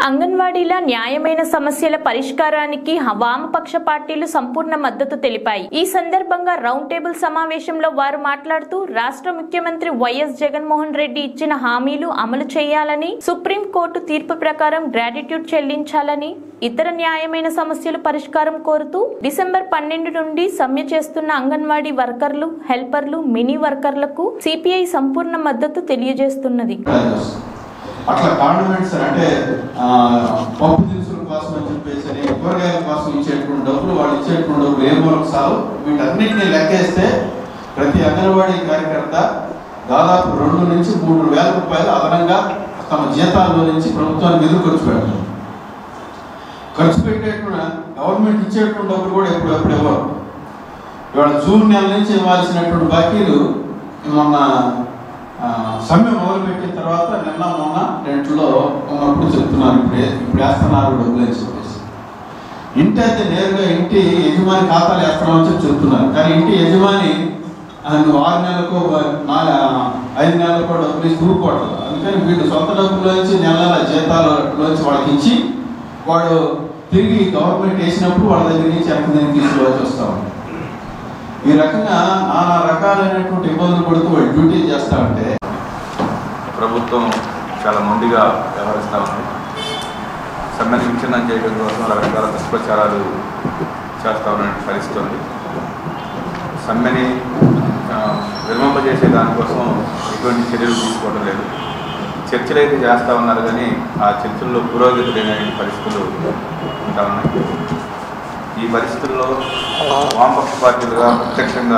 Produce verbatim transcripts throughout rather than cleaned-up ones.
అంగన్వాడీల న్యాయమైన సమస్యల పరిష్కారానికి వామపక్ష పార్టీలు సంపూర్ణ మద్దతు తెలిపాయి. ఈ సందర్భంగా రౌండ్ టేబుల్ సమావేశంలో వారు మాట్లాడుతూ రాష్ట్ర ముఖ్యమంత్రి వైఎస్ జగన్మోహన్ రెడ్డి ఇచ్చిన హామీలు అమలు చేయాలని, సుప్రీంకోర్టు తీర్పు ప్రకారం గ్రాట్యుటీ చెల్లించాలని, ఇతర న్యాయమైన సమస్యల పరిష్కారం కోరుతూ డిసెంబర్ పన్నెండు నుండి సమ్మె చేస్తున్న అంగన్వాడీ వర్కర్లు, హెల్పర్లు, మినీ వర్కర్లకు సిపిఐ సంపూర్ణ మద్దతు తెలియజేస్తున్నది. అట్లా కాండిమెంట్స్ అంటే పప్పు దినుసుల కోసం అని చెప్పేసి కూరగాయల కోసం ఇచ్చేటువంటి డబ్బులు వాళ్ళు ఇచ్చేటువంటి డబ్బులు ఏ మూలకు సాగు వీటన్నిటిని లెక్కేస్తే ప్రతి అంగన్వాడీ కార్యకర్త దాదాపు రెండు నుంచి మూడు వేల రూపాయలు అదనంగా తమ జీతాల్లో నుంచి ప్రభుత్వానికి ఎదురు ఖర్చు పెడుతుంది. ఖర్చు పెట్టేటువంటి గవర్నమెంట్ ఇచ్చేటువంటి డబ్బులు కూడా ఎప్పుడు ఎప్పుడు ఇవ్వరు. ఇవాళ జూన్ నెల నుంచి ఇవ్వాల్సినటువంటి బాకీలు మొన్న సమ్మె మొదలుపెట్టిన తర్వాత నిన్న మొన్న రెంట్లో ఉన్నప్పుడు చెప్తున్నారు, ఇప్పుడే ఇప్పుడు వేస్తున్నారు డబ్బులు అని చెప్పేసి. ఇంటి అయితే నేరుగా ఇంటి యజమాని ఖాతాలు వేస్తున్నామని చెప్పి చెప్తున్నారు. కానీ ఇంటి యజమాని నువ్వు ఆరు నెలలకు ఐదు నెలలకు డబ్బులు ఇచ్చి ఊరుకోవట్లేదు. అందుకని వీళ్ళు సొంత డబ్బుల్లోంచి నెల నెల జీతాలలోంచి వాళ్ళకి ఇచ్చి వాడు తిరిగి గవర్నమెంట్ వేసినప్పుడు వాళ్ళ దగ్గర నుంచి వెనక దీన్ని తీసుకోవాల్సి వస్తూ ఉంది. ఈ రకంగా నానా రకాలైనటువంటి ఇబ్బందులు పడుతూ వాళ్ళు డ్యూటీ చేస్తూ ఉంటే ప్రభుత్వం చాలా మొండిగా వ్యవహరిస్తూ ఉంది. సమ్మెను విచ్ఛిన్నం చేయడం కోసం రకరకాల దుష్ప్రచారాలు చేస్తూ ఉన్న పరిస్థితి ఉంది. సమ్మెని విరమింపజేసే దానికోసం ఎటువంటి చర్యలు తీసుకోవడం లేదు. చర్చలు అయితే చేస్తూ ఉన్నారు, కానీ ఆ చర్చల్లో పురోగతి లేని పరిస్థితులు ఉంటా ఉన్నాయి. ఈ పరిస్థితుల్లో వామపక్ష పార్టీలుగా ప్రత్యక్షంగా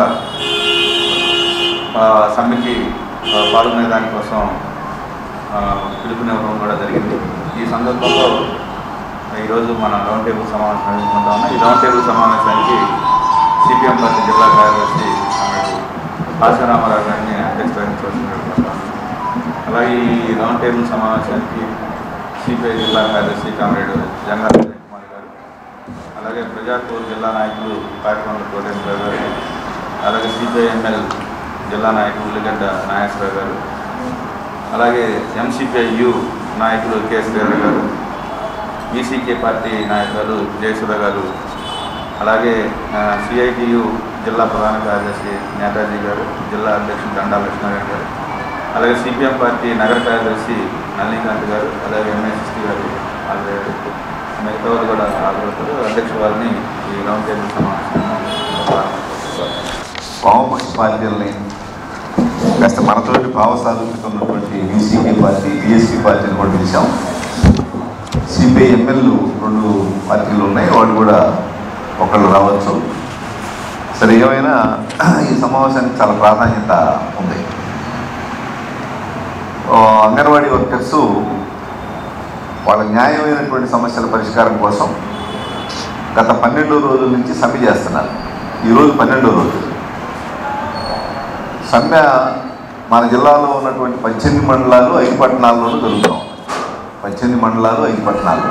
సమ్మెకి పాల్గొనే దానికోసం పిలుపునివ్వడం కూడా జరిగింది. ఈ సందర్భంలో ఈరోజు మన రౌండ్ టేబుల్ సమావేశం నిర్వహించుకుంటా ఉన్నాం. ఈ రౌండ్ టేబుల్ సమావేశానికి సిపిఎం పార్టీ జిల్లా కార్యదర్శి ఆశారామారావు గారిని అధ్యక్షత వహించవలసిన, అలాగే ఈ రౌండ్ టేబుల్ సమావేశానికి సిపిఐ జిల్లా కార్యదర్శి కామ్రేడ్ జంగారెడ్డి కుమార్ గారు, అలాగే ప్రజాపూర్ జిల్లా నాయకులు కాకిమండ కోటేశ్వర గారు, అలాగే సిపిఐ ఎంఎల్ జిల్లా నాయకులు ఉల్లిగడ్డ నాగేశ్వరరావు గారు, అలాగే ఎంసీపీఐయు నాయకులు కె శ్రీధర్ గారు, బీసీకే పార్టీ నాయకులు జయసుధ గారు, అలాగే సిఐటియు జిల్లా ప్రధాన కార్యదర్శి నేతాజీ గారు, జిల్లా అధ్యక్షుడు దండా లక్ష్మణ్ గారు, అలాగే సిపిఎం పార్టీ నగర కార్యదర్శి నళినీకాంత్ గారు, అలాగే ఎంఎస్ఎస్టీ గారు, అలాగే మిగతా వారు కూడా హాజరవుతారు. అధ్యక్షుల వారిని ఈ రౌండ్ టేబుల్ సమావేశం వామపక్ష పార్టీలని కాస్త మనతోటి భావసారూప్యతన్నటువంటి బీసీకే పార్టీ, బీఎస్పీ పార్టీని కూడా పిలిచాం. సిపిఐ ఎమ్మెల్యేలు రెండు పార్టీలు ఉన్నాయి, వాళ్ళు కూడా ఒకళ్ళు రావచ్చు. సరే, ఏమైనా ఈ సమావేశానికి చాలా ప్రాధాన్యత ఉంది. అంగన్వాడీ వర్కర్సు వాళ్ళ న్యాయమైనటువంటి సమస్యల పరిష్కారం కోసం గత పన్నెండో రోజుల నుంచి సమ్మె చేస్తున్నారు. ఈరోజు పన్నెండో రోజు సమ్మె మన జిల్లాలో ఉన్నటువంటి పద్దెనిమిది మండలాలు ఐదు పట్టణాల్లోనూ జరుగుతాం. పద్దెనిమిది మండలాలు ఐదు పట్టణాలు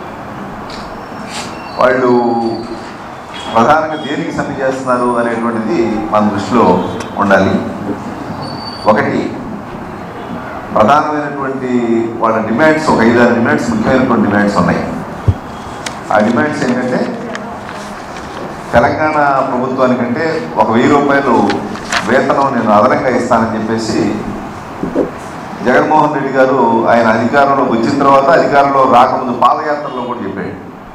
వాళ్ళు ప్రధానంగా దేనికి సమ్మె చేస్తున్నారు అనేటువంటిది మన దృష్టిలో ఉండాలి. ఒకటి, ప్రధానమైనటువంటి వాళ్ళ డిమాండ్స్, ఒక ఐదారు డిమాండ్స్, ముఖ్యమైనటువంటి డిమాండ్స్ ఉన్నాయి. ఆ డిమాండ్స్ ఏంటంటే, తెలంగాణ ప్రభుత్వానికంటే ఒక వెయ్యి రూపాయలు వేతనం నేను అదనంగా ఇస్తానని చెప్పేసి జగన్మోహన్ రెడ్డి గారు ఆయన అధికారంలో వచ్చిన తర్వాత, అధికారంలో రాకముందు పాదయాత్రలో కూడా చెప్పాడు.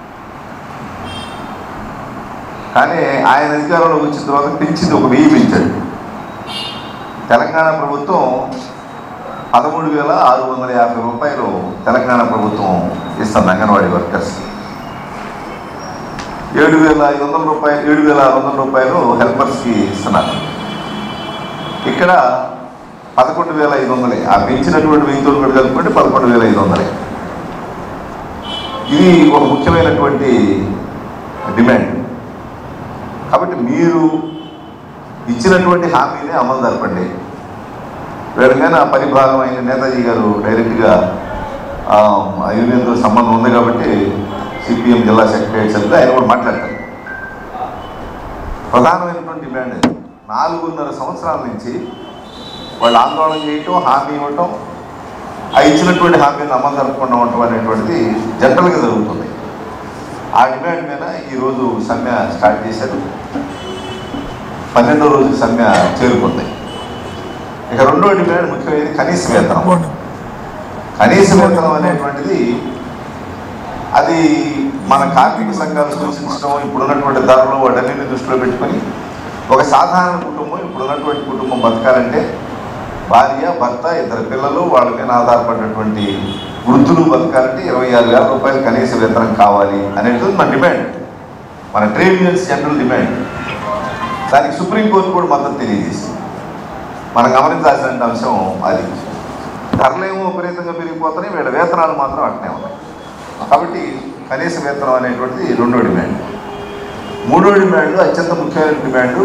కానీ ఆయన అధికారంలో వచ్చిన తర్వాత పెంచింది ఒక వెయ్యి పెంచాడు. తెలంగాణ ప్రభుత్వం పదమూడు వేల ఆరు వందల యాభై రూపాయలు తెలంగాణ ప్రభుత్వం ఇస్తుంది అంగన్వాడీ వర్కర్స్కి. ఏడు వేల ఐదు వందల రూపాయలు ఏడు వేల ఆరు వందల రూపాయలు హెల్పర్స్కి ఇస్తున్నారు. ఇక్కడ పదకొండు వేల ఐదు వందలే. ఆ పెంచినటువంటి వెయ్యితో కూడా కలుపుకుంటే పదకొండు వేల ఐదు వందలే. ఇది ఒక ముఖ్యమైనటువంటి డిమాండ్. కాబట్టి మీరు ఇచ్చినటువంటి హామీని అమలు జరపండి. వేరుగానే ఆ పరిభాగం అయిన నేతాజీ గారు డైరెక్ట్గా ఆ యూనియన్తో సంబంధం ఉంది కాబట్టి సిపిఎం జిల్లా సెక్రటరీ సభ్యులు ఆయన కూడా మాట్లాడతారు. ప్రధానమైనటువంటి డిమాండ్ నాలుగున్నర సంవత్సరాల నుంచి వాళ్ళు ఆందోళన చేయటం, హామీ ఇవ్వటం, ఆ ఇచ్చినటువంటి హామీని అమలు జరపకుండా ఉండటం అనేటువంటిది జనరల్గా జరుగుతుంది. ఆ డిమాండ్ మీద ఈరోజు సమ్మె స్టార్ట్ చేశారు. పన్నెండో రోజు సమ్మె చేరుకుంది. ఇక రెండో డిమాండ్ ముఖ్యమైనది కనీస వేతనం. కనీస వేతనం అనేటువంటిది అది మన కార్మిక సంఘాలు సూచించడం, ఇప్పుడున్నటువంటి ధరలు వాటన్నింటినీ దృష్టిలో పెట్టుకొని ఒక సాధారణ కుటుంబం, ఇప్పుడున్నటువంటి కుటుంబం బతకాలంటే భార్య, భర్త, ఇద్దరు పిల్లలు, వాళ్ళ మీద ఆధారపడినటువంటి వృద్ధులు బతకాలంటే ఇరవై ఆరు వేల రూపాయలు కనీస వేతనం కావాలి అనేది మన డిమాండ్, మన ట్రేడ్ యూనియన్స్ జనరల్ డిమాండ్. దానికి సుప్రీంకోర్టు కూడా మద్దతు తెలియజేసింది. మనం గమనించాల్సిన అంశం అది. ధరలేమో విపరీతంగా పెరిగిపోతున్నాయి, వీళ్ళ వేతనాలు మాత్రం అట్నే ఉన్నాయి. కాబట్టి కనీస వేతనం అనేటువంటిది రెండో డిమాండ్. మూడో డిమాండ్ అత్యంత ముఖ్యమైన డిమాండు,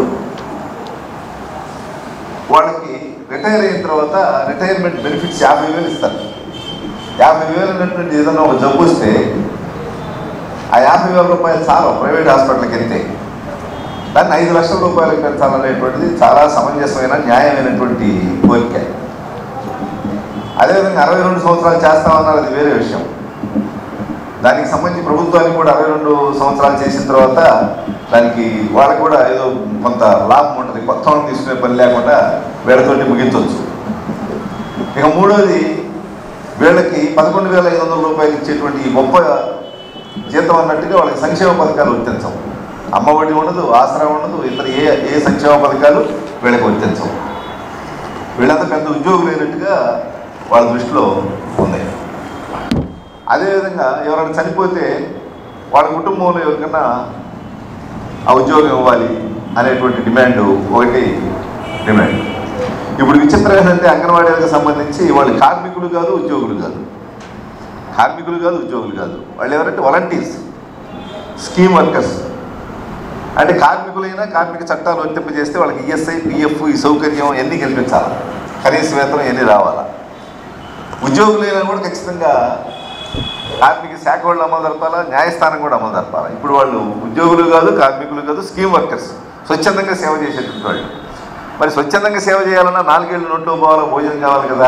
వాళ్ళకి రిటైర్ అయిన తర్వాత రిటైర్మెంట్ బెనిఫిట్స్ యాభై వేలు ఇస్తారు. యాభై వేలు ఉన్నటువంటి ఏదైనా ఒక జబ్బు వస్తే ఆ యాభై వేల రూపాయలు చాలా ప్రైవేట్ హాస్పిటల్కి వెళ్తే దాన్ని ఐదు లక్షల రూపాయలకు పెంచాలనేటువంటిది చాలా సమంజసమైన న్యాయమైనటువంటి కోరిక. అదేవిధంగా అరవై రెండు సంవత్సరాలు చేస్తామన్నారు, అది వేరే విషయం. దానికి సంబంధించి ప్రభుత్వానికి కూడా అరవై రెండు సంవత్సరాలు చేసిన తర్వాత దానికి వాళ్ళకి కూడా ఏదో కొంత లాభం ఉంటుంది, కొత్త వాళ్ళని తీసుకునే పని లేకుండా వీళ్ళతోటి ముగించవచ్చు. ఇక మూడోది, వీళ్ళకి పదకొండు వేల ఐదు వందల రూపాయలు ఇచ్చేటువంటి గొప్ప జీతం అన్నట్టుగా వాళ్ళకి సంక్షేమ పథకాలు వర్తించవు. అమ్మ ఒడి ఉండదు, ఆసరా ఉండదు, ఇతర ఏ ఏ సంక్షేమ పథకాలు వీళ్ళకి వర్తించవు. వీళ్ళంతా పెద్ద ఉద్యోగులు లేనట్టుగా వాళ్ళ దృష్టిలో ఉంది. అదేవిధంగా ఎవరైనా చనిపోతే వాళ్ళ కుటుంబంలో ఎవరికైనా ఆ ఉద్యోగం ఇవ్వాలి అనేటువంటి డిమాండ్ ఒకటి డిమాండ్. ఇప్పుడు విచిత్రం ఏంటంటే అంగన్వాడీలకు సంబంధించి వాళ్ళు కార్మికులు కాదు, ఉద్యోగులు కాదు, కార్మికులు కాదు, ఉద్యోగులు కాదు, వాళ్ళు ఎవరంటే వాలంటీర్స్, స్కీమ్ వర్కర్స్. అంటే కార్మికులైనా కార్మిక చట్టాలు వర్తింపజేస్తే వాళ్ళకి ఈఎస్ఐ, పిఎఫ్, ఈ సౌకర్యం ఎన్ని కల్పించాలి, కనీస వేతనం ఎన్ని రావాలా. ఉద్యోగులైనా కూడా ఖచ్చితంగా కార్మిక శాఖ వాళ్ళు అమలు జరపాలా, న్యాయస్థానం కూడా అమలు జరపాలా. ఇప్పుడు వాళ్ళు ఉద్యోగులు కాదు, కార్మికులు కాదు, స్కీమ్ వర్కర్స్, స్వచ్ఛందంగా సేవ చేసేటువంటి వాళ్ళు. మరి స్వచ్ఛందంగా సేవ చేయాలన్నా నాలుగేళ్ళు నోట్లో పోవాలో భోజనం కావాలి కదా.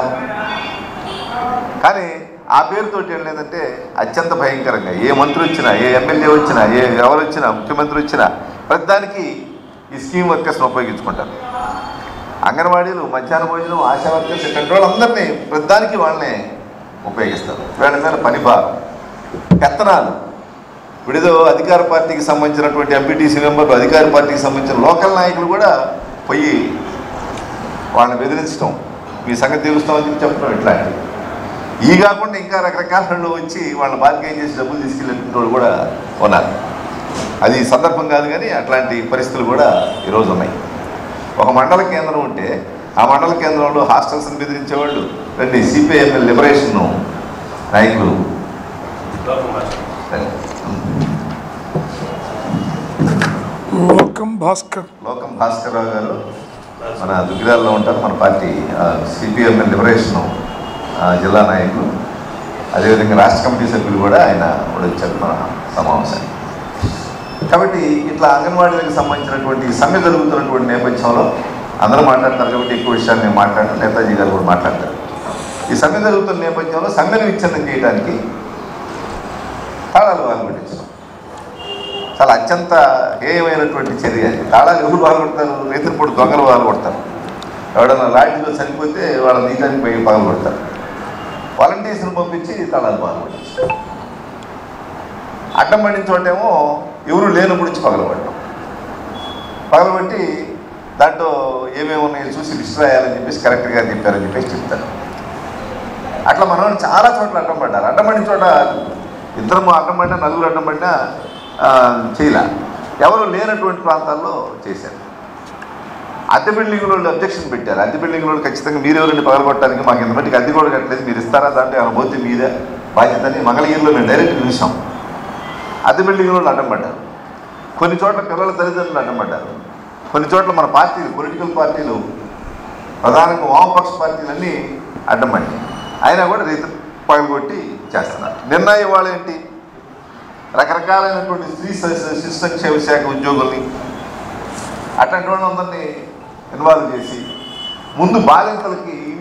కానీ ఆ పేరుతోటి ఏం లేదంటే అత్యంత భయంకరంగా ఏ మంత్రి వచ్చినా, ఏ ఎమ్మెల్యే వచ్చినా, ఏ ఎవరు వచ్చినా, ముఖ్యమంత్రి వచ్చినా ప్రతిదానికి ఈ స్కీమ్ వర్కర్స్ని ఉపయోగించుకుంటారు. అంగన్వాడీలు, మధ్యాహ్న భోజనం, ఆశా వర్కర్స్, ఇటువంటి వాళ్ళందరినీ ప్రతిదానికి వాళ్ళనే ఉపయోగిస్తారు. వీళ్ళ మీద పని భారం, పెత్తనాలు. విడిదో అధికార పార్టీకి సంబంధించినటువంటి ఎంపీటీసీ మెంబర్లు, అధికార పార్టీకి సంబంధించిన లోకల్ నాయకులు కూడా పోయి వాళ్ళని బెదిరించడం, మీ సంగతి తెలుస్తామని చెప్పి చెప్పడం, ఇట్లాంటివి. ఈ కాకుండా ఇంకా రకరకాల వచ్చి వాళ్ళ బాధ్యత చేసి డబ్బులు తీసుకెళ్ళిన వాళ్ళు కూడా ఉన్నారు. అది సందర్భం కాదు, కానీ అట్లాంటి పరిస్థితులు కూడా ఈరోజు ఉన్నాయి. ఒక మండల కేంద్రం ఉంటే ఆ మండల కేంద్రంలో హాస్టల్స్ని బెదిరించేవాళ్ళు రండి సిపిఐఎంఎల్ లిబరేషన్ నాయకులు లోకం భాస్కర్ లోకం భాస్కర్ రావు గారు మన దుగ్గిరాల్లో ఉంటారు, మన పార్టీ సిపిఎంఎల్ లిబరేషన్ జిల్లా నాయకులు. అదేవిధంగా రాష్ట్ర కమిటీ సభ్యులు కూడా ఆయన కూడా వచ్చారు మన సమావేశానికి. కాబట్టి ఇట్లా అంగన్వాడీలకు సంబంధించినటువంటి సమ్మె జరుగుతున్నటువంటి నేపథ్యంలో అందరూ మాట్లాడతారు కాబట్టి ఎక్కువ విషయాలు నేను మాట్లాడతాను, నేతాజీ గారు కూడా మాట్లాడతారు. ఈ సమ్మె జరుగుతున్న నేపథ్యంలో సమ్మెను విచ్ఛిన్నం చేయడానికి తాళాలు పాల్గొట్టించడం చాలా అత్యంత హేయమైనటువంటి చర్య. తాళాలు ఎవరు పాల్గొడతారు? రైతులపూడి దొంగలు పాల్గొడతారు. ఎవడన్నా లాడ్జిలో చనిపోతే వాళ్ళ నీటానికి పోయి పాల్గొడతారు. వాలంటీర్స్ని పంపించి తాళాలు పాల్గొట్టించారు. అడ్డం పడిన చోటేమో ఎవరు లేనప్పుడు వచ్చి పగలబడటం, పగలబట్టి దాంట్లో ఏమేమి ఉన్నాయో చూసి లిస్ట్ రాయాలని చెప్పేసి కరెక్ట్గా చెప్పారని చెప్పేసి చెప్తారు. అట్లా మనం చాలా చోట్ల అడ్డం పడ్డారు. అడ్డం పడిన చోట ఇద్దరు అడ్డం పడినా, నలుగురు అడ్డం పడినా చేయలే. ఎవరు లేనటువంటి ప్రాంతాల్లో చేశారు. అద్దె బిల్డింగ్ వాళ్ళు అబ్జెక్షన్ పెట్టారు. అద్దె బిల్డింగ్ వాళ్ళు ఖచ్చితంగా మీరెవరండి పగలగొట్టడానికి, మాకు ఇంత మట్టికి అద్దె కూడా కట్టలేదు, మీరు ఇస్తారా, దాంట్లో ఏమైనా పోతే మీదే బాధ్యత అని మంగళగిరిలో మేము డైరెక్ట్ చూసాం. అద్దె బిల్డింగ్ వాళ్ళు అడ్డం పడ్డారు. కొన్ని చోట్ల పిల్లల తల్లిదండ్రులు అడ్డం పడ్డారు. కొన్ని చోట్ల మన పార్టీలు, పొలిటికల్ పార్టీలు, ప్రధానంగా వామపక్ష పార్టీలన్నీ అడ్డం పడ్డాయి. అయినా కూడా రైతులు పగలగొట్టి చేస్తున్నారు. నిర్ణయం ఇవాళ ఏంటి? రకరకాలైనటువంటి స్త్రీ శిశు సంక్షేమ శాఖ ఉద్యోగుల్ని అట్లాంటి వాళ్ళందరినీ ఇన్వాల్వ్ చేసి ముందు బాలింతలకి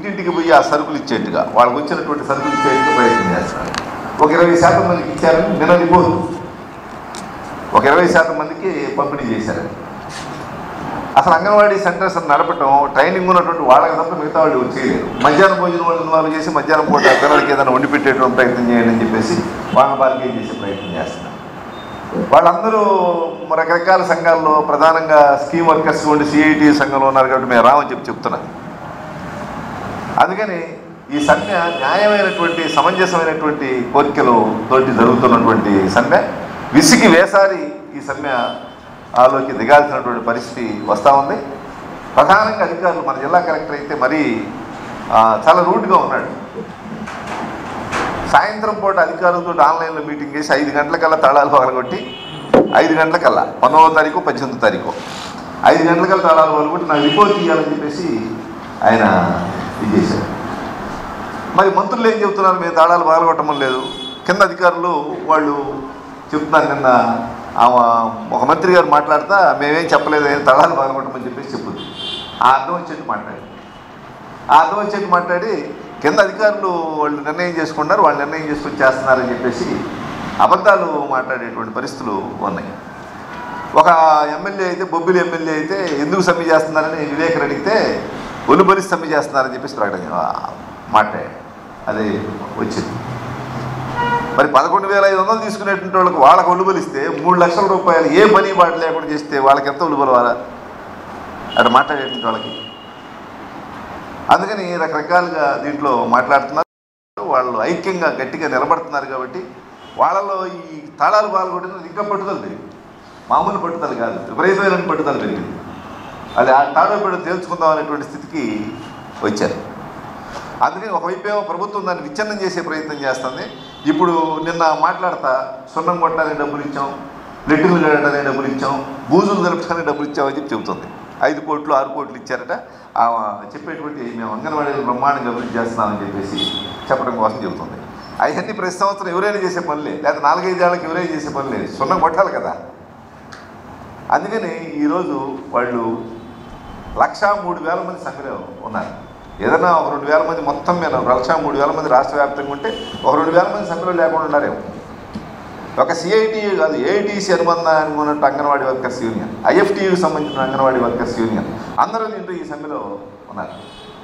ఇంటింటికి పోయి ఆ సరుకులు ఇచ్చేట్టుగా వాళ్ళకు వచ్చినటువంటి సరుకులు ఇచ్చేట్టుగా ప్రయత్నం చేస్తున్నారు. ఒక ఇరవై శాతం మందికి ఇచ్చారని నిన్న రిపోర్ట్, ఒక ఇరవై శాతం మందికి పంపిణీ చేశారని. అసలు అంగన్వాడీ సెంటర్స్ నడపటం ట్రైనింగ్ ఉన్నటువంటి వాళ్ళకి తప్ప మిగతా వాళ్ళు చేయలేరు. మధ్యాహ్నం భోజనం వాళ్ళు వాళ్ళు చేసి మధ్యాహ్నం పూట పిల్లలకి ఏదైనా వండి పెట్టేటువంటి ప్రయత్నం చేయండి అని చెప్పేసి వాళ్ళ బార్గెన్ చేసే ప్రయత్నం చేస్తున్నారు. వాళ్ళందరూ రకరకాల సంఘాల్లో ప్రధానంగా స్కీమ్ వర్కర్స్ ఉండి సిఐటి సంఘంలో ఉన్నారు కాబట్టి మేము రామని చెప్పి చెప్తున్నాను. అందుకని ఈ సమ్మె న్యాయమైనటువంటి సమంజసమైనటువంటి కోరికలు తోటి జరుగుతున్నటువంటి సమ్మె విసిగి వేసారి ఈ సమ్మె ఆలోకి దిగాల్సినటువంటి పరిస్థితి వస్తూ ఉంది. ప్రధానంగా అధికారులు, మన జిల్లా కలెక్టర్ అయితే మరీ చాలా రూడ్గా ఉన్నాడు. సాయంత్రం పూట అధికారులతో ఆన్లైన్లో మీటింగ్ చేసి ఐదు గంటలకల్లా తాళాలు పగలగొట్టి ఐదు గంటలకల్లా పంతొమ్మిదో తారీఖు పద్దెనిమిదో తారీఖు ఐదు గంటలకల్లా తాళాలు పగలగొట్టి నాకు రిపోర్ట్ ఇవ్వాలని చెప్పేసి ఆయన ఇది చేశారు. మరి మంత్రులు ఏం చెబుతున్నారు, మేము తాళాలు పగలగొట్టడం లేదు. కింద అధికారులు వాళ్ళు చెప్తున్నారు. నిన్న ఒక మంత్రి గారు మాట్లాడుతా మేమేం చెప్పలేదు, తాళాలు పగలగొట్టమని చెప్పేసి చెప్పుద్ది. ఆ అర్థం వచ్చేట్టు మాట్లాడి ఆ అర్థం వచ్చేట్టు మాట్లాడి కింద అధికారులు వాళ్ళు నిర్ణయం చేసుకున్నారు, వాళ్ళు నిర్ణయం చేసుకొని చేస్తున్నారని చెప్పేసి అబద్ధాలు మాట్లాడేటువంటి పరిస్థితులు ఉన్నాయి. ఒక ఎమ్మెల్యే అయితే, బొబ్బిలి ఎమ్మెల్యే అయితే ఎందుకు సమ్మె చేస్తున్నారని వివేకర్ అడిగితే ఒలుబలి సమ్మె చేస్తున్నారని చెప్పేసి ప్రకటన మాట్లాడాడు. అది వచ్చింది. మరి పదకొండు వేల ఐదు వందలు తీసుకునేటువంటి వాళ్ళకి వాళ్ళకి ఒలుబలిస్తే మూడు లక్షల రూపాయలు ఏ పని వాటి లేకుండా చేస్తే వాళ్ళకి ఎంత ఒలుబలవాలా అట్లా మాట్లాడేటువంటి వాళ్ళకి. అందుకని రకరకాలుగా దీంట్లో మాట్లాడుతున్నారు. వాళ్ళు ఐక్యంగా గట్టిగా నిలబడుతున్నారు కాబట్టి వాళ్ళలో ఈ తాళాలు పాల్గొట్టినది ఇంకా పట్టుదల పెరిగింది. మామూలు పట్టుదల కాదు, విపరీతమైన పట్టుదల పెరిగింది. అది ఆ తాడో పెడు తేల్చుకుందాం అనేటువంటి స్థితికి వచ్చారు. అందుకని ఒకవైపు ఏమో ప్రభుత్వం దాన్ని విచ్ఛిన్నం చేసే ప్రయత్నం చేస్తుంది. ఇప్పుడు నిన్న మాట్లాడతా సున్నం కొట్టాలని డబ్బులు ఇచ్చాం, లెట్టులు కట్టడానికి డబ్బులు ఇచ్చాం, బూజులు తెలుపుతానికి డబ్బులు ఇచ్చామని చెప్పి చెబుతుంది. ఐదు కోట్లు ఆరు కోట్లు ఇచ్చారట. చెప్పేటువంటి మేము అంగన్వాడీలు బ్రహ్మాండంగా అభివృద్ధి చేస్తున్నామని చెప్పేసి చెప్పడం కోసం చెబుతుంది. అవన్నీ ప్రతి సంవత్సరం ఎవరైనా చేసే పనులే, లేదా నాలుగైదేళ్ళకి ఎవరైనా చేసే పనులే, సున్నం కొట్టాలి కదా. అందుకని ఈరోజు వాళ్ళు లక్షా మూడు వేల మంది సంఖ్యలో ఉన్నారు. ఏదైనా ఒక రెండు వేల మంది మొత్తం మీద లక్షా మూడు వేల మంది రాష్ట్ర వ్యాప్తంగా ఉంటే ఒక రెండు వేల మంది సంఖ్యలో లేకుండా ఉన్నారేమో. ఒక సిఐటి కాదు, ఏఐటీసీ అనుబంధానికి ఉన్నట్టు అంగన్వాడీ వర్కర్స్ యూనియన్, ఐఎఫ్టీయూకి సంబంధించిన అంగన్వాడీ వర్కర్స్ యూనియన్ అందరూ దీంట్లో ఈ సమ్మెలో ఉన్నారు.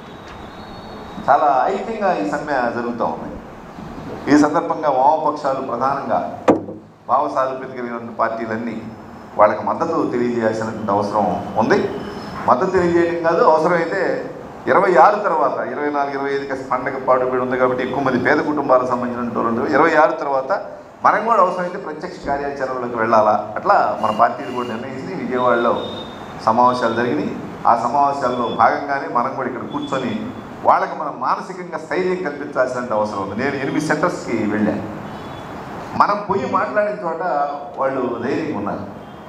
చాలా ఐక్యంగా ఈ సమ్మె జరుగుతూ ఉంది. ఈ సందర్భంగా వామపక్షాలు ప్రధానంగా భావ సారూప్యత కలిగిన పార్టీలన్నీ వాళ్ళకి మద్దతు తెలియజేయాల్సినటువంటి అవసరం ఉంది. మద్దతు తెలియజేయడం కాదు, అవసరమైతే ఇరవై ఆరు తర్వాత ఇరవై నాలుగు ఇరవై ఐదుకి పండగ పాటుపడి ఉంది కాబట్టి ఎక్కువ మంది పేద కుటుంబాలకు సంబంధించిన ఇరవై ఆరు తర్వాత మనం కూడా అవసరమైతే ప్రత్యక్ష కార్యాచరణలోకి వెళ్ళాలా. అట్లా మన పార్టీలు కూడా నిర్ణయించి విజయవాడలో సమావేశాలు జరిగినాయి. ఆ సమావేశాల్లో భాగంగానే మనం కూడా ఇక్కడ కూర్చొని వాళ్ళకి మనం మానసికంగా స్థైర్యం కల్పించాల్సిన అవసరం ఉంది. నేను ఎనిమిది సెంటర్స్కి వెళ్ళాను. మనం పోయి మాట్లాడిన చోట వాళ్ళు ధైర్యంగా ఉన్నారు.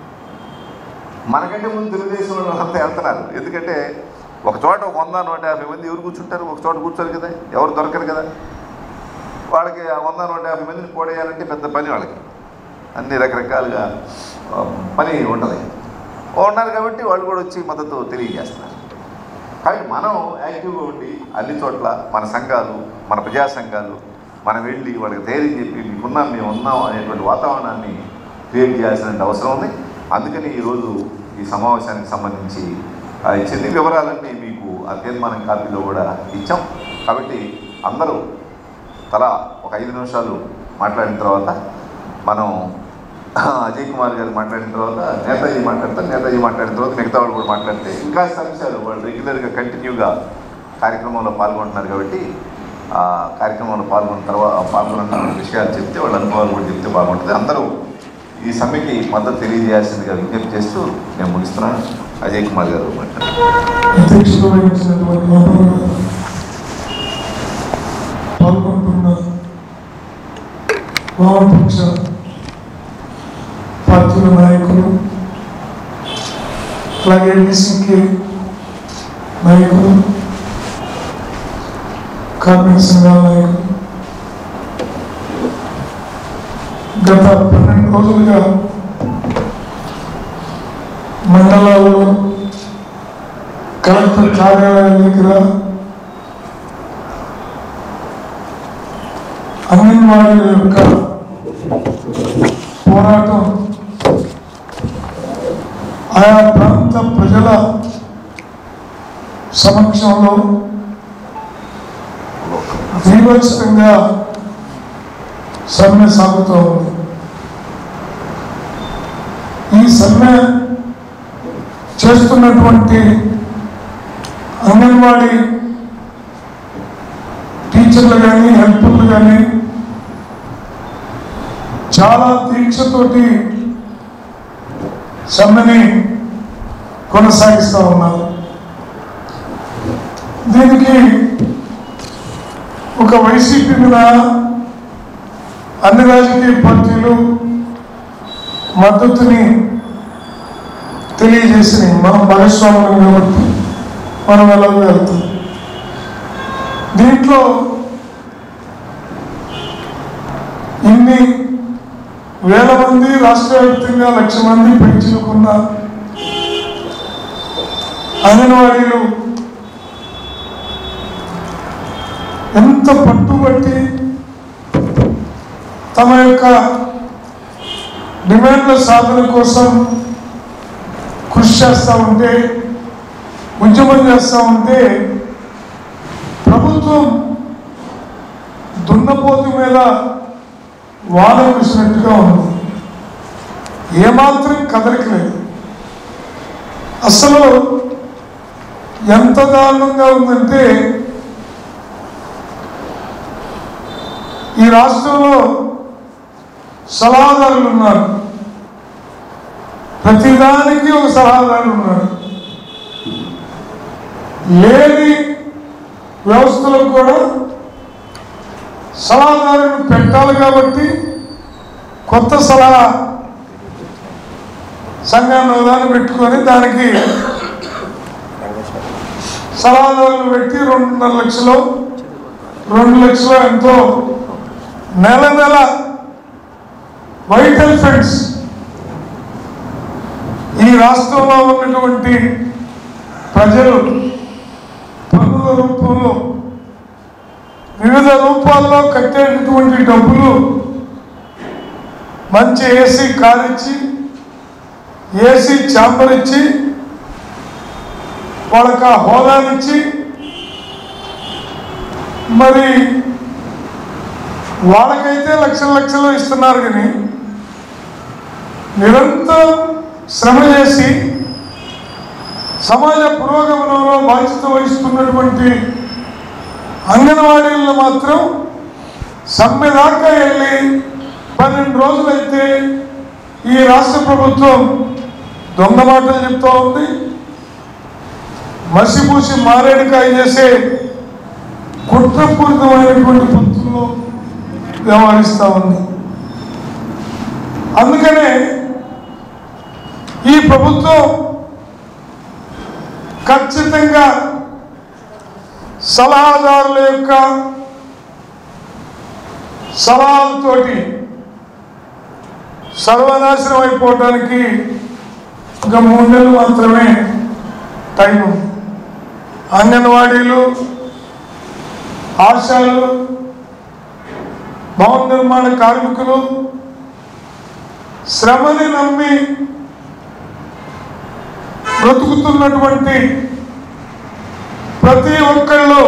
మనకంటే ముందు తెలుగుదేశం వాళ్ళు అంతా వెళ్తున్నారు. ఎందుకంటే ఒక చోట ఒక వంద నూట యాభై మంది ఎవరు కూర్చుంటారు, ఒక చోట కూర్చోరు కదా, ఎవరు దొరకరు కదా. వాళ్ళకి వంద నూట యాభై మందిని పోడేయాలంటే పెద్ద పని, వాళ్ళకి అన్ని రకరకాలుగా పని ఉంటుంది ఉన్నారు కాబట్టి వాళ్ళు కూడా వచ్చి మద్దతు తెలియజేస్తున్నారు. కాబట్టి మనం యాక్టివ్గా ఉండి అన్ని చోట్ల మన సంఘాలు, మన ప్రజా సంఘాలు మనం వెళ్ళి వాళ్ళకి ధైర్యం చెప్పి మీకున్నాం మేము ఉన్నాం అనేటువంటి వాతావరణాన్ని క్రియేట్ చేయాల్సిన అవసరం ఉంది. అందుకని ఈరోజు ఈ సమావేశానికి సంబంధించి ఇచ్చింది వివరాలన్నీ మీకు ఆ తీర్మానం కాపీలో కూడా ఇచ్చాం. కాబట్టి అందరూ తలా ఒక ఐదు నిమిషాలు మాట్లాడిన తర్వాత మనం అజయ్ కుమార్ గారు మాట్లాడిన తర్వాత నేతాజీ మాట్లాడతారు, నేతాజీ మాట్లాడిన తర్వాత మిగతా వాళ్ళు కూడా మాట్లాడితే ఇంకా అంశాలు వాళ్ళు రెగ్యులర్గా కంటిన్యూగా కార్యక్రమంలో పాల్గొంటున్నారు కాబట్టి ఆ కార్యక్రమంలో పాల్గొన్న తర్వాత పాల్గొన్న విషయాలు చెప్తే వాళ్ళ అనుభవాలు కూడా చెప్తే బాగుంటుంది. అందరూ ఈ సమ్మెకి మద్దతు తెలియజేయాల్సిందిగా విజ్ఞప్తి చేస్తూ నేను ముగిస్తున్నాను. అజయ్ కుమార్ గారు మాట్లాడారు. పాల్గొంటున్న వామపక్ష పార్టీల నాయకులు, అలాగే ఎన్ఎస్కే నాయకులు, కార్మిక సంఘాల నాయకులు గత పన్నెండు రోజులుగా మండలాల్లో కలెక్టర్ కార్యాలయాల దగ్గర అంగన్వాడీల యొక్క పోరాటం ఆయా ప్రాంత ప్రజల సమక్షంలో దీవోచితంగా సమ్మె సాగుతూ ఉంది. ఈ సమ్మె చేస్తున్నటువంటి అంగన్వాడీ టీచర్లు కానీ హెల్పర్లు కానీ చాలా దీక్షతోటి సమ్మెని కొనసాగిస్తూ ఉన్నారు. దీనికి ఒక వైసీపీ మీద అన్ని రాజకీయ పార్టీలు మద్దతుని తెలియజేసినాయి. మనం భాగస్వామ్యం కాబట్టి మనం ఎలాగో వెళ్తాం. దీంట్లో ఇన్ని వేల మంది రాష్ట్ర వ్యాప్తంగా లక్ష మంది పెంచుకున్న అంగన్వాడీలు ఎంత పట్టుబట్టి తమ యొక్క డిమాండ్ల సాధన కోసం కృషి చేస్తూ ఉంటే, ఉద్యమం చేస్తూ ఉంటే ప్రభుత్వం దున్నపోతు మీద వాన కురిసినట్టుగా ఉంది. ఏమాత్రం కదలికలేదు. అసలు ఎంత దారుణంగా ఉందంటే ఈ రాష్ట్రంలో సలహాదారులు ఉన్నారు. ప్రతిదానికి ఒక సలహాదారులు ఉన్నారు. లేని వ్యవస్థలకు కూడా సలహాదారులను పెట్టాలి కాబట్టి కొత్త సలహా సంఘాన్ని ఉదాహరణ పెట్టుకొని దానికి సలహాదారులు పెట్టి రెండున్నర లక్షలు రెండు లక్షలు ఎంతో నెల నెల వైటల్ ఫండ్స్ ఈ రాష్ట్రంలో ఉన్నటువంటి ప్రజలు పన్నుల రూపంలో వివిధ రూపాల్లో కట్టేటటువంటి డబ్బులు మంచి ఏసీ కార్ ఇచ్చి ఏసీ ఛాంబర్ ఇచ్చి వాళ్ళకి ఆ హోదానిచ్చి మరి వాళ్ళకైతే లక్షల లక్షలు ఇస్తున్నారు. కానీ నిరంతరం శ్రమ చేసి సమాజ పురోగమనంలో బాధ్యత వహిస్తున్నటువంటి అంగన్వాడీలను మాత్రం సమ్మె దాకా వెళ్ళి పన్నెండు రోజులైతే ఈ రాష్ట్ర ప్రభుత్వం దొంగ మాటలు చెప్తూ ఉంది. మసిపూసి మారేడుకాయ చేసే కుట్రపూరితమైనటువంటి పద్ధతుల్లో వ్యవహరిస్తూ ఉంది. అందుకనే ఈ ప్రభుత్వం ఖచ్చితంగా సలహాదారుల యొక్క సలహాలతోటి సర్వనాశనం అయిపోవడానికి ఇంకా మూడు నెలలు మాత్రమే టైం ఉంది. అంగన్వాడీలు, ఆశాలు, భవన నిర్మాణ కార్మికులు శ్రమని నమ్మి బ్రతుకుతున్నటువంటి ప్రతి ఒక్కళ్ళు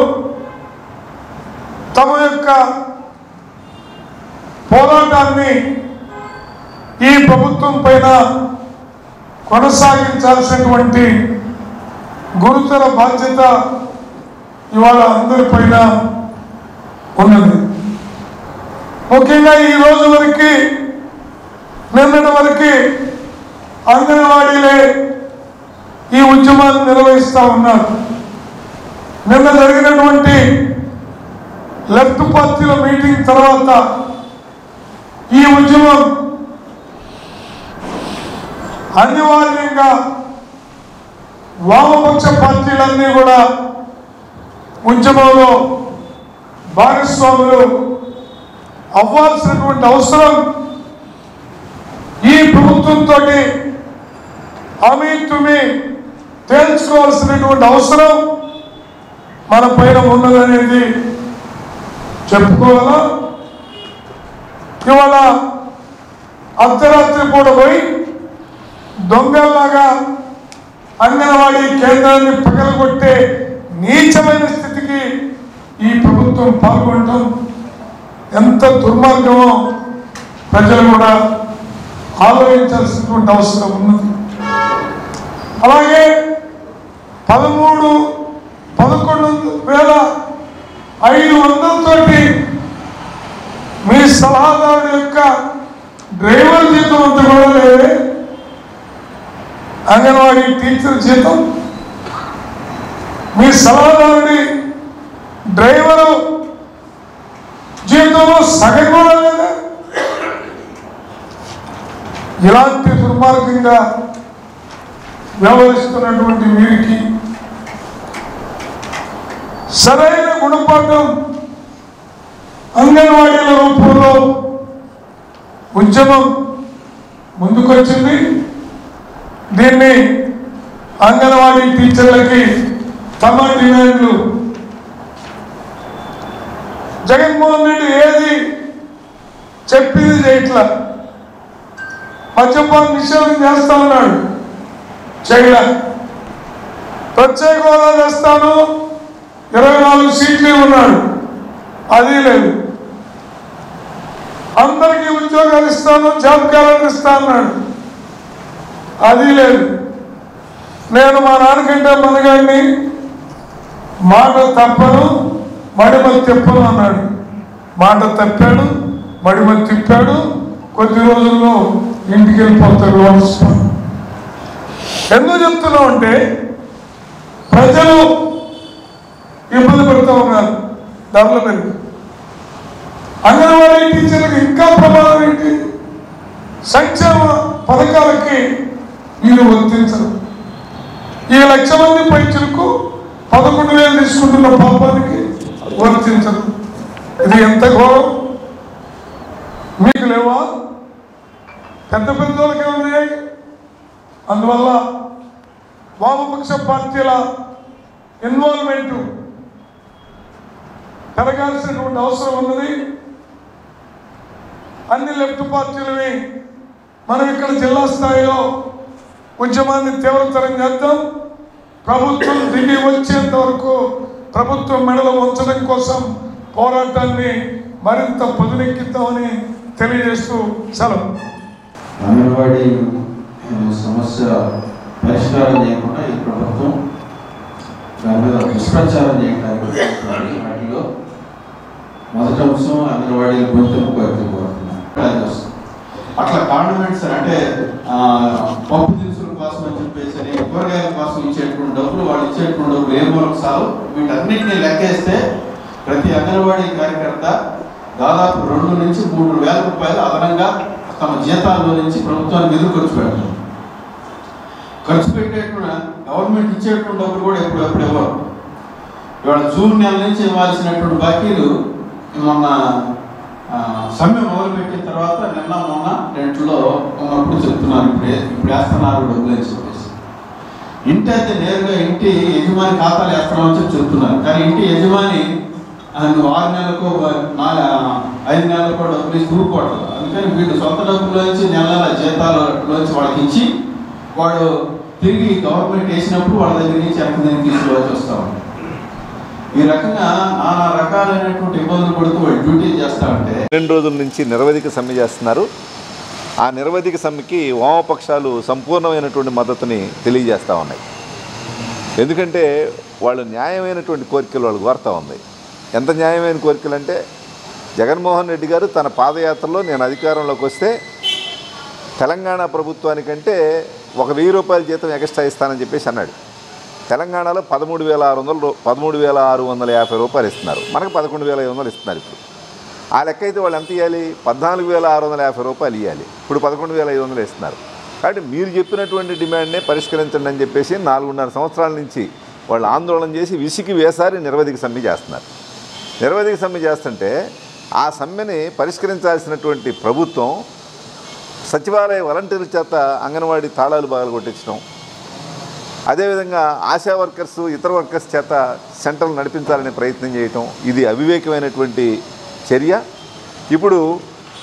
తమ యొక్క పోరాటాన్ని ఈ ప్రభుత్వం పైన కొనసాగించాల్సినటువంటి గురుతర బాధ్యత ఇవాళ అందరిపైన ఉన్నది. ముఖ్యంగా ఈ రోజు వరకు నిన్నటి వరకు అంగన్వాడీలే ఈ ఉద్యమాన్ని నిర్వహిస్తూ ఉన్నారు. నిన్న జరిగినటువంటి లెఫ్ట్ పార్టీల మీటింగ్ తర్వాత ఈ ఉద్యమం అనివార్యంగా వామపక్ష పార్టీలన్నీ కూడా ఉద్యమంలో భాగస్వాములు అవ్వాల్సినటువంటి అవసరం ఈ ప్రభుత్వంతో అమీతుమి తేల్చుకోవాల్సినటువంటి అవసరం మన పైన ఉన్నదనేది చెప్పుకోవాలా. ఇవాళ అర్ధరాత్రి పూట పోయి దొంగల్లాగా అంగన్వాడీ కేంద్రాన్ని పగలగొట్టే నీచమైన స్థితికి ఈ ప్రభుత్వం పాల్గొనడం ఎంత దుర్మార్గమో ప్రజలు కూడా ఆలోచించాల్సినటువంటి అవసరం ఉన్నది. అలాగే పదమూడు పదకొండు వేల ఐదు వందలతోటి మీ సలహాదారుడు యొక్క డ్రైవర్ జీతం అంతా కూడా లేదే, అంగన్వాడీ టీచర్ జీతం, మీ సలహాదారుడి డ్రైవరు జీతంలో సగం కూడా లేదా? ఇలాంటి దుర్మార్గంగా వ్యవహరిస్తున్నటువంటి వీరికి సరైన గుణపాఠం అంగన్వాడీల రూపంలో ఉద్యమం ముందుకొచ్చింది. దీన్ని అంగన్వాడీ టీచర్లకి తమ డిమాండ్లు జగన్మోహన్ రెడ్డి ఏది చెప్పింది చేయట్లా. మద్యపాన నిషేధం చేస్తా ఉన్నాడు, చేయలే. ప్రత్యేక హోదా చేస్తాను, ఇరవై నాలుగు సీట్లు ఉన్నాడు, అది లేదు. అందరికీ ఉద్యోగాలు ఇస్తాను, జాబ్ క్యాలెండర్ ఇస్తా అన్నాడు, అది లేదు. నేను మా నాన్నకంటే మనగాడిని, మాట తప్పను మడిమ తిప్పను అన్నాడు. మాట తప్పాడు, మడిమ తిప్పాడు. కొద్ది రోజుల్లో ఇంటికి వెళ్ళిపోతాడు. ఎందుకు చెప్తున్నాం అంటే ప్రజలు ఇబ్బంది పడుతూ ఉన్నారు ధరల పెరిగి. అంగన్వాడీ టీచర్లకు ఇంకా ప్రమాదం ఏంటి? సంక్షేమ పథకాలకి మీరు వర్తించరు. ఈ లక్ష మంది పైచులకు పదకొండు వేలు తీసుకుంటున్న పాపానికి వర్తించరు. ఇది ఎంత ఘోరం! మీకు లేవా? పెద్ద పెద్ద వాళ్ళకే ఉన్నాయి. అందువల్ల వామపక్ష పార్టీల ఇన్వాల్వ్మెంట్ పెరగాల్సినటువంటి అవసరం ఉన్నది. అన్ని లెఫ్ట్ పార్టీలని మనం ఇక్కడ జిల్లా స్థాయిలో ఉద్యమాన్ని తీవ్రతరం చేద్దాం. ప్రభుత్వం దిగి వచ్చేంత వరకు ప్రభుత్వం మెడలు ఉంచడం కోసం పోరాటాన్ని మరింత పదునెక్కిద్దామని తెలియజేస్తూ సెలవు. అంగన్వాడీ సమస్య పరిష్కారం చేయకుండా ఈ ప్రభుత్వం దాని మీద దుష్ప్రచారం చేయడానికి వాటిలో మొదటి అంశం అంగన్వాడీ గుర్తింపు కోరుతున్నారు. అట్లా కాండిమెంట్స్ అంటే పప్పు దినుసుల కోసం అని చెప్పేసి అని కూరగాయల కోసం ఇచ్చేటువంటి డబ్బులు వాళ్ళు ఇచ్చేటువంటి డబ్బులు ఏ మూలకు సాగు వీటన్నిటిని లెక్కేస్తే ప్రతి అంగన్వాడీ కార్యకర్త దాదాపు రెండు నుంచి మూడు వేల రూపాయలు అదనంగా తమ జీతాల్లో నుంచి ప్రభుత్వానికి ఎదురు ఖర్చు పెడుతుంది. ఖర్చు పెట్టేటువంటి గవర్నమెంట్ ఇచ్చేటువంటి డబ్బులు కూడా ఎప్పుడు ఎప్పుడు ఇవ్వరు. ఇవాళ జూన్ నెల నుంచి ఇవ్వాల్సినటువంటి బాకీలు మొన్న సమ్మె మొదలుపెట్టిన తర్వాత నిన్న మొన్న రెంట్లో ఉన్నప్పుడు చెప్తున్నారు, ఇప్పుడే ఇప్పుడు వేస్తున్నారు డబ్బులు అని చెప్పేసి. ఇంటి అయితే నేరుగా ఇంటి యజమాని ఖాతాలు వేస్తున్నామని చెప్పి చెప్తున్నారు. కానీ ఇంటి యజమాని నువ్వు ఆరు నెలలకు ఐదు నెలలకు డబ్బులు ఇచ్చి ఊరుకోవట్లేదు. అందుకని వీళ్ళు సొంత డబ్బుల్లోంచి నెల నెల జీతాలలోంచి వాళ్ళకి ఇచ్చి వాడు తిరిగి గవర్నమెంట్ వేసినప్పుడు వాళ్ళ దగ్గర నుంచి వెనక దగ్గర తీసుకోవాల్సి వస్తూ ఉంటారు. ఈ రకంగా నానా రకాలైనటువంటి ఇబ్బందులు పడుతూ వాళ్ళు డ్యూటీ చేస్తా ఉంటే రెండు రోజుల నుంచి నిరవధిక సమ్మె చేస్తున్నారు. ఆ నిరవధిక సమ్మెకి వామపక్షాలు సంపూర్ణమైనటువంటి మద్దతుని తెలియజేస్తూ ఉన్నాయి. ఎందుకంటే వాళ్ళు న్యాయమైనటువంటి కోరికలు వాళ్ళు కోరుతూ ఉంది. ఎంత న్యాయమైన కోరికలు అంటే జగన్మోహన్ రెడ్డి గారు తన పాదయాత్రలో నేను అధికారంలోకి వస్తే తెలంగాణ ప్రభుత్వానికంటే ఒక వెయ్యి రూపాయల జీతం ఎక్స్ట్రా ఇస్తానని చెప్పేసి అన్నాడు. తెలంగాణలో పదమూడు వేల ఆరు వందలు పదమూడు వేల ఆరు వందల యాభై రూపాయలు ఇస్తున్నారు, మనకు పదకొండు వేల ఐదు వందలు ఇస్తున్నారు. ఇప్పుడు ఆ లెక్క అయితే వాళ్ళు ఎంత ఇవ్వాలి? పద్నాలుగు వేల ఆరు వందల యాభై రూపాయలు ఇవ్వాలి. ఇప్పుడు పదకొండు వేల ఐదు వందలు ఇస్తున్నారు. కాబట్టి మీరు చెప్పినటువంటి డిమాండ్నే పరిష్కరించండి అని చెప్పేసి నాలుగున్నర సంవత్సరాల నుంచి వాళ్ళు ఆందోళన చేసి విసికి వేసారి నిరవధిక సమ్మె చేస్తున్నారు. నిరవధిక సమ్మె చేస్తుంటే ఆ సమ్మెని పరిష్కరించాల్సినటువంటి ప్రభుత్వం సచివాలయ వాలంటీర్ల చేత అంగన్వాడీ తాళాలు బాగా కొట్టించడం, అదేవిధంగా ఆశా వర్కర్స్ ఇతర వర్కర్స్ చేత సెంటర్లు నడిపించాలనే ప్రయత్నం చేయటం, ఇది అవివేకమైనటువంటి చర్య. ఇప్పుడు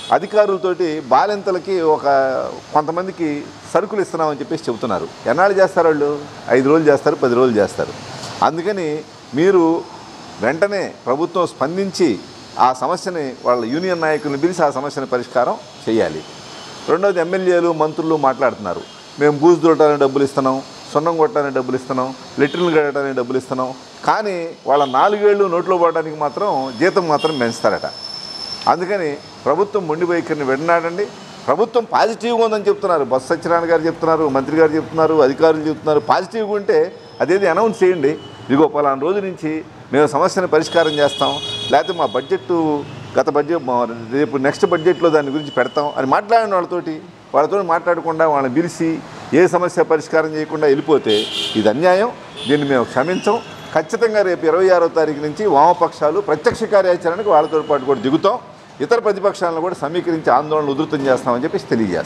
అధికారులతోటి బాలింతలకి ఒక కొంతమందికి సరుకులు ఇస్తున్నామని చెప్పేసి చెబుతున్నారు. ఎన్నాళ్ళు చేస్తారు వాళ్ళు? ఐదు రోజులు చేస్తారు, పది రోజులు చేస్తారు. అందుకని మీరు వెంటనే ప్రభుత్వం స్పందించి ఆ సమస్యని వాళ్ళ యూనియన్ నాయకులను పిలిచి ఆ సమస్యని పరిష్కారం చేయాలి. రెండవది, ఎమ్మెల్యేలు మంత్రులు మాట్లాడుతున్నారు, మేము బూజు దొరకడానికి డబ్బులు ఇస్తున్నాం, సున్నం కొట్టడానికి డబ్బులు ఇస్తున్నాం, లెటర్లు కట్టడానికి డబ్బులు ఇస్తున్నాం, కానీ వాళ్ళ నాలుగేళ్లు నోట్లో పోవడానికి మాత్రం జీతం మాత్రం పెంచుతారట. అందుకని ప్రభుత్వం మొండి వైఖరిని విడనాడండి. ప్రభుత్వం పాజిటివ్గా ఉందని చెప్తున్నారు, బొత్స సత్యనారాయణ గారు చెప్తున్నారు, మంత్రి గారు చెప్తున్నారు, అధికారులు చెప్తున్నారు. పాజిటివ్గా ఉంటే అదేది అనౌన్స్ చేయండి, ఇదిగో పలానా రోజు నుంచి మేము సమస్యను పరిష్కారం చేస్తాం, లేకపోతే మా బడ్జెట్ గత బడ్జెట్ రేపు నెక్స్ట్ బడ్జెట్లో దాని గురించి పెడతాం అని మాట్లాడిన వాళ్ళతోటి వాళ్ళతో మాట్లాడకుండా వాళ్ళని పిలిచి ఏ సమస్య పరిష్కారం చేయకుండా వెళ్ళిపోతే ఇది అన్యాయం. దీన్ని మేము క్షమించం. ఖచ్చితంగా రేపు ఇరవై ఆరో తారీఖు నుంచి వామపక్షాలు ప్రత్యక్ష కార్యాచరణకు వాళ్ళతో పాటు కూడా దిగుతాం. ఇతర ప్రతిపక్షాలను కూడా సమీకరించి ఆందోళన ఉధృతం చేస్తామని చెప్పేసి తెలియజేస్తాం.